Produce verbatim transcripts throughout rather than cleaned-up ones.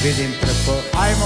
vidim preko, ajmo.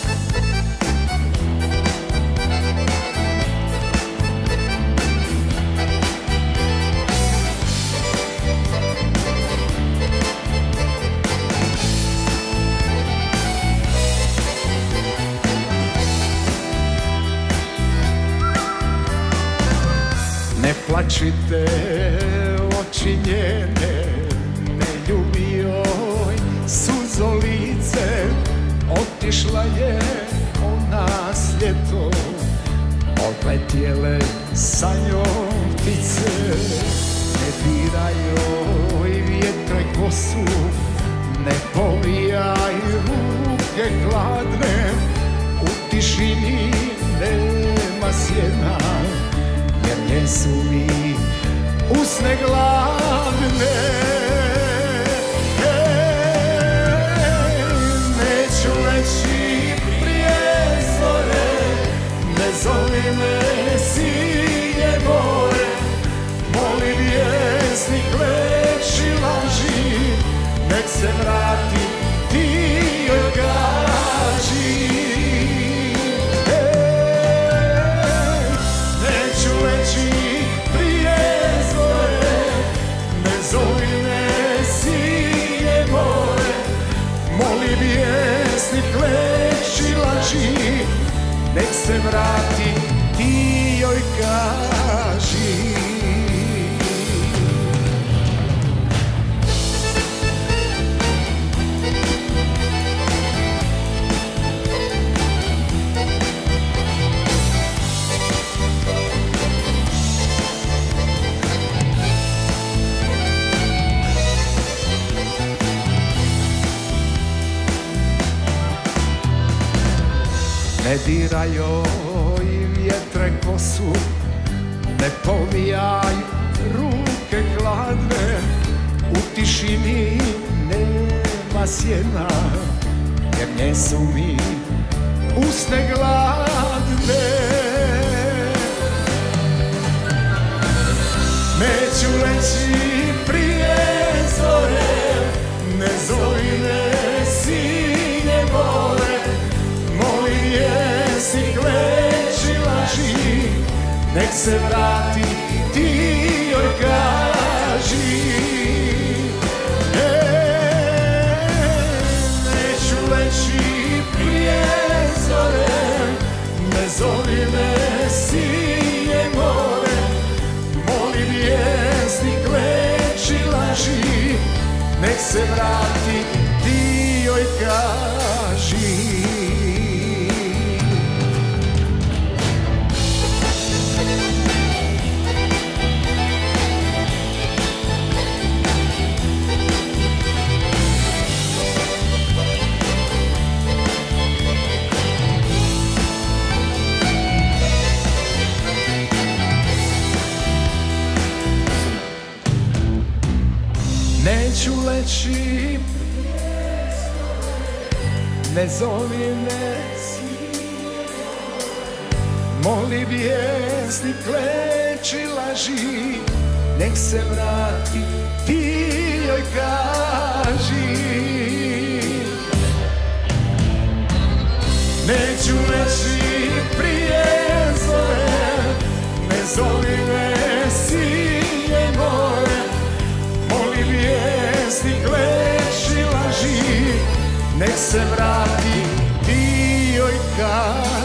Ne plačite, oči njene, ne ljubi joj suzolice. Otišla je ona s ljetom, odletjele sa njom ptice. Ne diraj joj vjetre kosu, ne povijaj ruke hladne. U tišini nema sjena, jer nje su mi usne gladne. Neću leći prije zore, ne zovi me sinje more. Moli vjesnik leči laži, nek se vrati, ti joj kaži. Vjesnik leči laži, nek se vrati, ti joj kaži. Ne diraj joj vjetre kosu, ne povijaj ruke hladne. U tišini nema sjena, jer nje su mi usne gladne. Neću leći prije zore, ne zovi me sinje more. Moli vjesnik leči laži, nek se vrati, ti joj kaži. Neću leći prije zore, ne zovi me sinje more. Moli vjesnik leči laži, nek se vrati, ti joj kaži. Neću leći, ne zovi me, moli vjesnik leči laži, nek se vrati, ti joj kaži. Neću leći prije zore, ne zovi me sinje more. Moli vjesnik leči laži, nek se vrati, ti joj kaži.